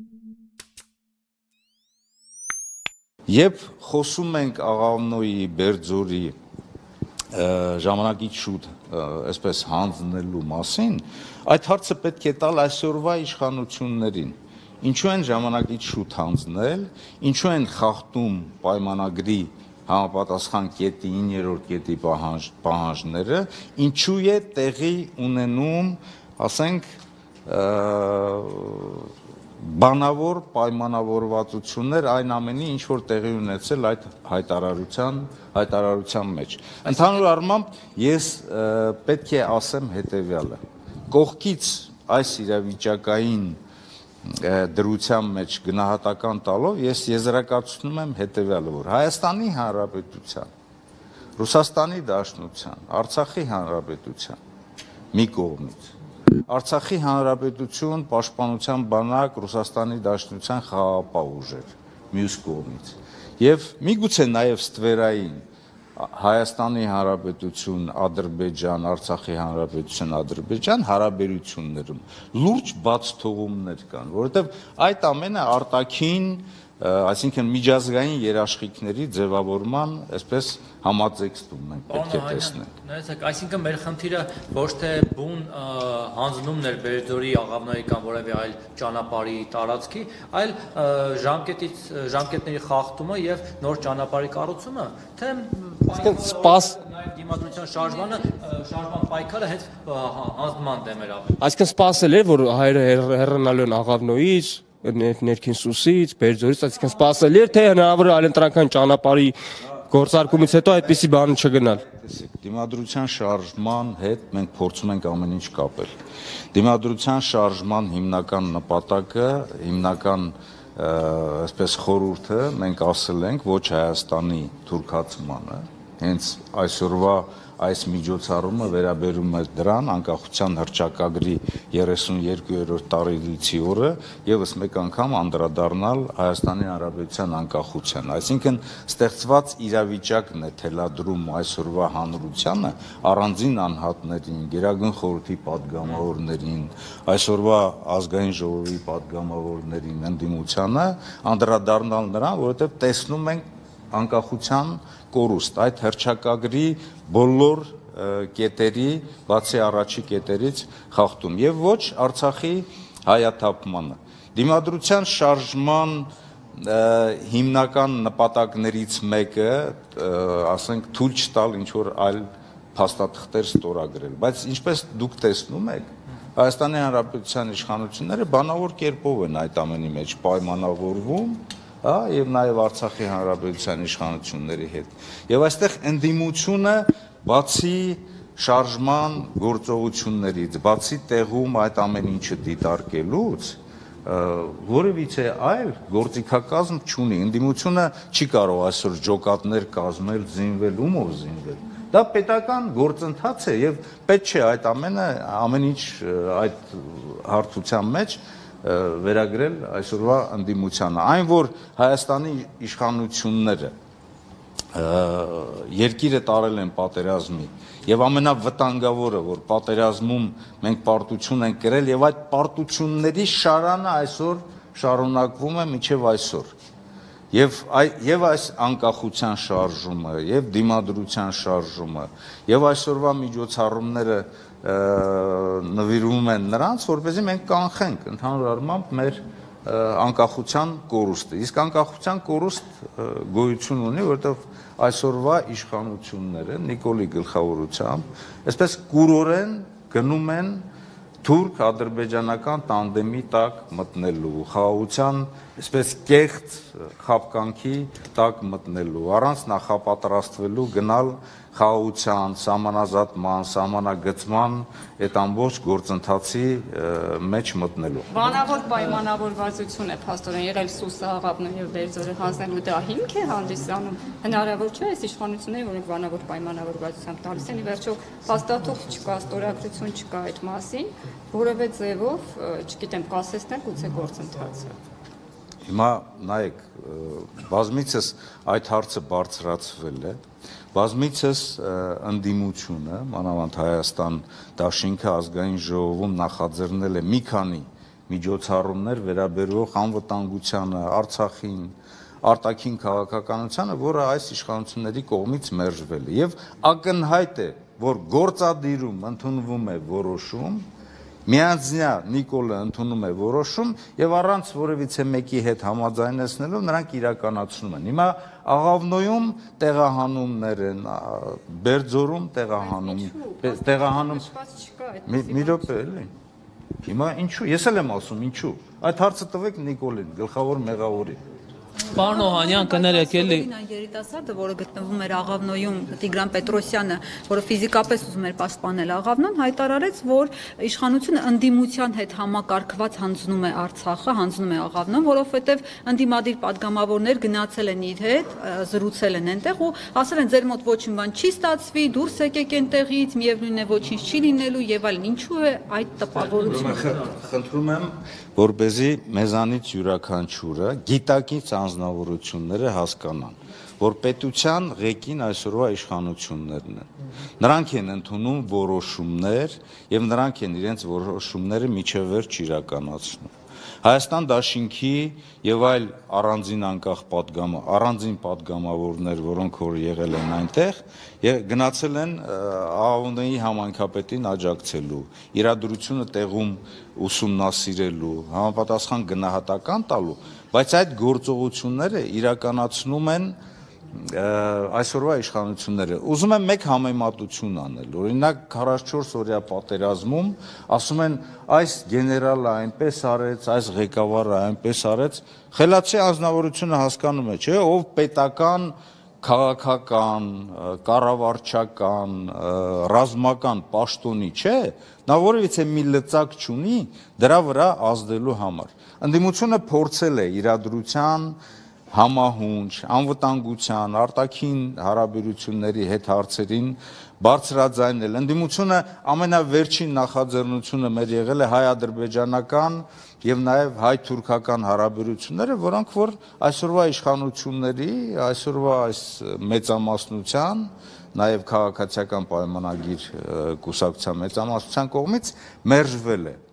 Երբ խոսում ենք Աղավնոյի, Բերձորի ժամանակից շուտ այսպես հանձնելու մասին, այդ հարցը պետք է տալ այսօրվա իշխանություններին։ Ինչու են ժամանակից շուտ հանձնել, ինչու են խախտում պայմանագրի համապատասխան կետի 9-րդ կետի պահանջները, ինչու է տեղի ունենում, ասենք, բանավոր պայմանավորվածություններ այն ամենի, ինչ որ տեղի ունեցել այդ հայտարարության մեջ։ Ընդհանուր առմամբ ես պետք է ասեմ հետևյալը. կողքից այս իրավիճակային դրության մեջ գնահատական տալով ես եզրակացնում եմ հետևյալը, որ Հայաստանի Հանրապետության, Ռուսաստանի Դաշնության, Արցախի Հանրապետության մի կողմից, Արցախի Հանրապետություն, Պաշտպանության բանակ, Ռուսաստանի Դաշնության խաղաղապահ ուժեր, մյուս կողմից, եւ միգուցե նաեւ ստվերային Հայաստանի Հանրապետություն, Ադրբեջան, Արցախի Հանրապետություն, Ադրբեջան հարաբերություններում լուրջ բացթողումներ կան, որովհետեւ այդ ամենը արտաքին, այսինքն միջազգային երաշխիքների ձևավորման, այսպես համաձգտում մենք պետք է տեսնենք։ Նայեցեք, այսինքն մեր խնդիրը ոչ թե բուն հանձնումներ Բերձորի, Աղավնոյի կամ որևէ այլ ճանապարհի տարածքի, այլ ժամկետների խախտումը եւ նոր ճանապարհի կառուցումը, թե դիմադրության շարժման պայքարը հենց հանձնման դեմ էր ապել։ Այսինքն սպասել էր, որ հայերը հեռանալու են Աղավնոյից, ներքին Սուսից, Բերձորից, այսինքն սպասել էր, թե հնարավոր է այլընտրանքային ճանապարհի գործարկումից հետո այդպիսի բան չգնալ։ Տեսեք, դիմադրության շարժման հետ մենք փորձում ենք ամեն ինչ կապել։ Դիմադրության շարժման հիմնական նպատակը, հիմնական այսպես խորհուրդը մենք ասել ենք ոչ Հայաստանի թուրքացմանը, հենց այսօրվա այս միջոցառումը վերաբերում է դրան, անկախության հռչակագրի 32-րդ տարելիցի օրը եւս մեկ անգամ անդրադառնալ Հայաստանի Հանրապետության անկախության, այսինքն ստեղծված իրավիճակն է թելադրում այսօրվա հանրությանը առանձին անհատներին, Գերագույն խորհրդի պատգամավորներին, այսօրվա ազգային ժողովի պատգամավորներին ընդդիմությանը անդրադառնալ նրան, որովհետեւ տեսնում ենք անկախության կորուստ, այդ հռչակագրի բոլոր կետերի, բացի առաջի կետերից խախտում եւ ոչ Արցախի հայաթափմանը։ Դիմադրության շարժման հիմնական նպատակներից մեկը, ասենք, թույլ չտալ ինչ որ այլ փաստաթղթեր ստորագրել, բայց ինչպես դուք տեսնում եք, Հայաստանի Հանրապետության իշխանությունները բանավոր կերպով են այդ ամենի մեջ պայմանավորվում, եւ նաեւ Արցախի Հանրապետության իշխանությունների հետ։ Եվ այստեղ ընդդիմությունը բացի շարժման գործողություններից, բացի տեղում այդ ամեն ինչը դիտարկելուց, որևիցե այլ գործիքակազմ չունի։ Ընդդիմությունը չի կարող այսօր ջոկատներ կազմել, զինվել, ումով զինվել։ Դա պետական գործընթաց է եւ պետք չէ այդ ամեն ինչ այդ հարթության մեջ վերագրել այսօրվա ընդդիմությանը, այն որ Հայաստանի իշխանությունները երկիրը տարել են պատերազմի եւ ամենավտանգավորը, որ պատերազմում մենք պարտություն ենք կրել եւ այդ պարտությունների շարանը այսօր շարունակվում է մինչեւ այսօր։ Եվ այս անկախության շարժումը, եւ դիմադրության շարժումը, եւ այսօրվա միջոցառումները նվիրվում են նրանց, որպեսզի մենք կանխենք ընդհանուր առմամբ մեր անկախության կորուստը։ Իսկ անկախության կորուստ գոյություն ունի, որովհետև այսօրվա իշխանությունները Նիկոլի գլխավորությամբ այսպես կուրորեն գնում են թուրք-ադրբեջանական տանդեմի տակ մտնելու, խաղաղության այսպես կեղծ խաբկանքի տակ մտնելու, առանց նախապատրաստվելու գնալ խաղաղության, սահմանազատման, սահմանագծման այդ ամբողջ գործընթացի մեջ մտնելու։ Բանավոր պայմանավորվածություն է փաստորեն եղել Սուսը, Աղավնոյը եւ Բերձորը հանձնելու, դա հիմք է հանդիսանում։ Հնարավոր չէ այս իշխանությունները, որոնք բանավոր պայմանավորվածությամբ տալիս են, ի վերջո փաստաթուղթ չկա, ստորագրություն չկա այդ մասին, որևէ ձևով, չգիտեմ, կասեցնել գուցե գործընթացը։ Հիմա նայեք, բազմիցս այդ հարցը բարձրացվել է, բազմիցս ընդդիմությունը, մանավանդ Հայաստան դաշինքը ազգային ժողովում նախաձեռնել է մի քանի միջոցառումներ վերաբերող անվտանգությանը, Արցախին, արտաքին քաղաքականությանը, որը այս իշխանությունների կողմից մերժվել է։ Եվ ակնհայտ է, որ գործադիրում ընդունվում է որոշում, միանձնյա Նիկոլը ընդունում է որոշում եւ առանց որևիցե մեկի հետ համաձայնեցնելու նրանք իրականացնում են։ Հիմա Աղավնոյում տեղահանումներ են, Բերձորում տեղահանում մի րոպե էլի։ Հիմա ինչու, ես էլ եմ ասում ինչու։ Այդ հարցը տվեք Նիկոլին, գլխավոր մեղավորին։ Պարոն Օհանյան, կներեք էլի։ Երիտասարդը, որը գտնվում էր Աղավնոյում, Տիգրան Պետրոսյանը, որը ֆիզիկապես ուզում էր պաշտպանել Աղավնոն, հայտարարեց, որ իշխանությունը ընդդիմության հետ համակարգված հանձնում է Արցախը, հանձնում է Աղավնոն, որովհետև ընդդիմադիր падգամավորներ գնացել են իր հետ, զրուցել են այնտեղ ու ասել են ձեր մոտ ոչինչ բան չի ստացվի, դուրս եկեք այնտեղից, միևնույն է ոչինչ չի լինելու եւ այլն։ Ինչու է այդ տպավորությունը։ Խնդրում եմ, որպեսզի մեզանից յուրաքանչյուրը գիտակից անձնավորությունները հասկանան, որ պետության ղեկին այսօրվա իշխանություններն են։ Նրանք են ընդունում որոշումներ եւ նրանք են իրենց որոշումները միջև վերջ իրականացնում։ Հայաստան դաշինքի եւ այլ առանձին անկախ առանձին падգամավորներ, որոնք որ եղել են այնտեղ, գնացել են Աղավնոյի համայնքապետին աջակցելու, իրադրությունը տեղում ուսումնասիրելու, համապատասխան գնահատական տալու, բայց այդ գործողությունները իրականացնում են այսօրվա իշխանությունները։ Ուզում եմ մեկ համեմատություն անել, օրինակ 44 օրյա պատերազմում ասում են այս գեներալը այնպես արեց, այս ղեկավարը այնպես արեց, խելացի անձնավորությունը հասկանում է, չէ, ով պետական, քաղաքական, կառավարչական, ռազմական պաշտոնի չէ, նա որևիցե մի լծակ չունի դրա վրա ազդելու համար։ Ընդդիմությունը փորձել է իրադրության համահունչ, անվտանգության, արտաքին հարաբերությունների հետ հարցերին բարձրաձայնել։ Ընդդիմությունը ամենավերջին նախաձեռնությունը մեր եղել է հայ-ադրբեջանական եւ նաեւ հայ-թուրքական հարաբերությունները, որոնք որ այսօրվա իշխանությունների, այսօրվա այս մեծամասնության, նաեւ քաղաքացիական պայմանագիր կուսակցության մեծամասնության կողմից մերժվել է։